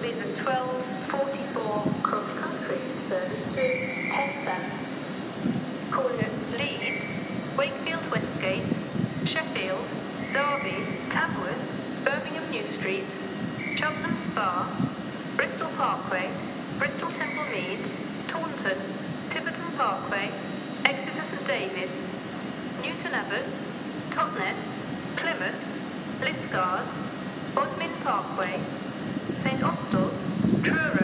between the 12:44 cross-country service to Penzance. Calling at Leeds, Wakefield Westgate, Sheffield, Derby, Tamworth, Birmingham New Street, Cheltenham Spa, Bristol Parkway, Bristol Temple Meads, Taunton, Tiverton Parkway, Exeter St David's, Newton Abbot, Totnes, Plymouth, Liscard, Bodmin Parkway, St Austell, Truro,